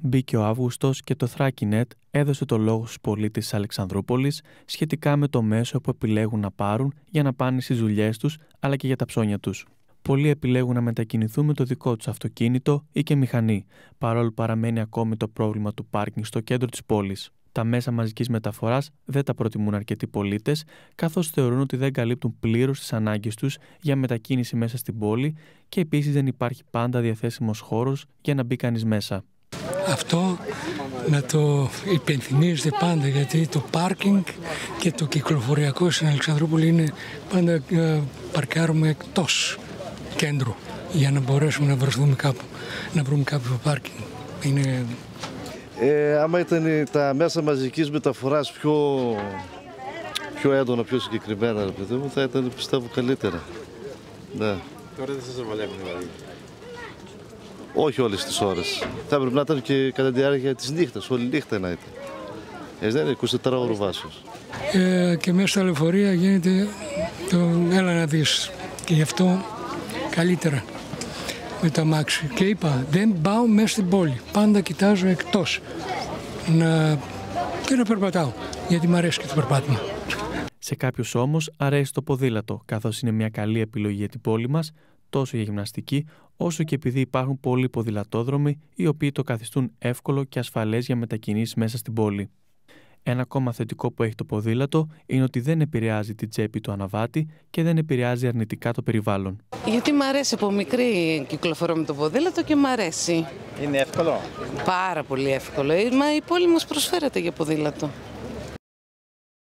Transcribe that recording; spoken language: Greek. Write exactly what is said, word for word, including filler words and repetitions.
Μπήκε ο Αύγουστος και το Θράκινετ έδωσε το λόγο στους πολίτες της Αλεξανδρούπολης σχετικά με το μέσο που επιλέγουν να πάρουν για να πάνε στις δουλειές τους αλλά και για τα ψώνια τους. Πολλοί επιλέγουν να μετακινηθούν με το δικό τους αυτοκίνητο ή και μηχανή, παρόλο που παραμένει ακόμη το πρόβλημα του πάρκινγκ στο κέντρο της πόλης. Τα μέσα μαζικής μεταφοράς δεν τα προτιμούν αρκετοί πολίτες, καθώς θεωρούν ότι δεν καλύπτουν πλήρως τις ανάγκες τους για μετακίνηση μέσα στην πόλη και επίσης δεν υπάρχει πάντα διαθέσιμος χώρος για να μπει κανείς μέσα. Αυτό να το υπενθυμίζετε πάντα, γιατί το πάρκινγκ και το κυκλοφοριακό στην Αλεξανδρούπολη είναι πάντα ε, παρκάρουμε εκτός κέντρου για να μπορέσουμε να βρεθούμε κάπου, να βρούμε κάποιο πάρκινγκ. Είναι... Ε, άμα ήταν τα μέσα μαζικής μεταφοράς πιο, πιο έντονα, πιο συγκεκριμένα, ρε παιδί μου, θα ήταν, πιστεύω, καλύτερα. Ναι. Τώρα δεν σας βολεύουν δηλαδή? Όχι όλες τις ώρες. Θα έπρεπε να ήταν και κατά τη διάρκεια της νύχτας, όλη νύχτα να ήταν. Έτσι δεν είναι, εικοσιτετράωρο βάσος. Ε, και μέσα στα λεωφορεία γίνεται το έλα να δεις. Και γι' αυτό καλύτερα με το αμάξι. Και είπα, δεν πάω μέσα στην πόλη. Πάντα κοιτάζω εκτός. Να... και να περπατάω, γιατί μου αρέσει και το περπάτημα. Σε κάποιους όμως αρέσει το ποδήλατο, καθώς είναι μια καλή επιλογή για την πόλη μας, τόσο για γυμναστική, όσο και επειδή υπάρχουν πολλοί ποδηλατόδρομοι οι οποίοι το καθιστούν εύκολο και ασφαλές για μετακινήσεις μέσα στην πόλη. Ένα ακόμα θετικό που έχει το ποδήλατο είναι ότι δεν επηρεάζει την τσέπη του αναβάτη και δεν επηρεάζει αρνητικά το περιβάλλον. Γιατί μ' αρέσει, από μικρή κυκλοφορώ με το ποδήλατο και μ' αρέσει. Είναι εύκολο? Πάρα πολύ εύκολο. Μα η πόλη μας προσφέρεται για ποδήλατο.